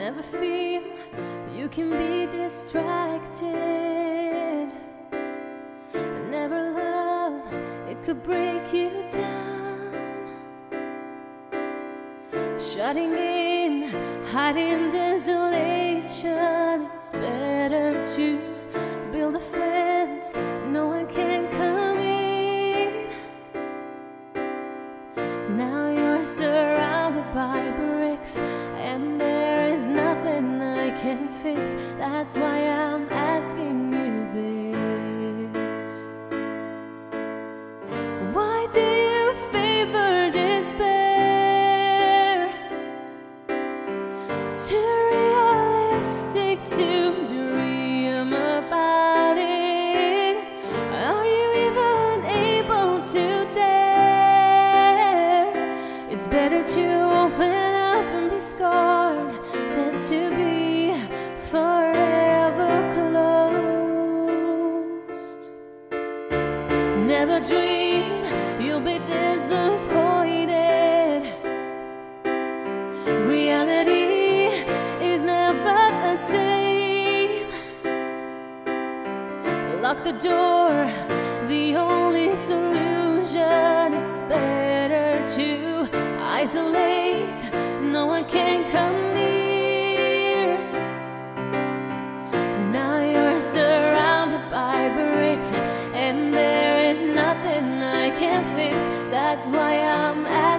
Never feel you can be distracted. Never love, it could break you down. Shutting in, hiding desolation. It's better to build a fence no one can come in. Now you're surrounded by bricks, and there is nothing I can fix. That's why I'm asking you this. Why do you favor despair? Too realistic to dream about it. Are you even able to dare? It's better to open up and be scarred than to be forever closed. Never dream you'll be disappointed. Reality is never the same. Lock the door, the only solution. It's better to isolate, no one can come near. Now you're surrounded by bricks, and there is nothing I can fix. That's why I'm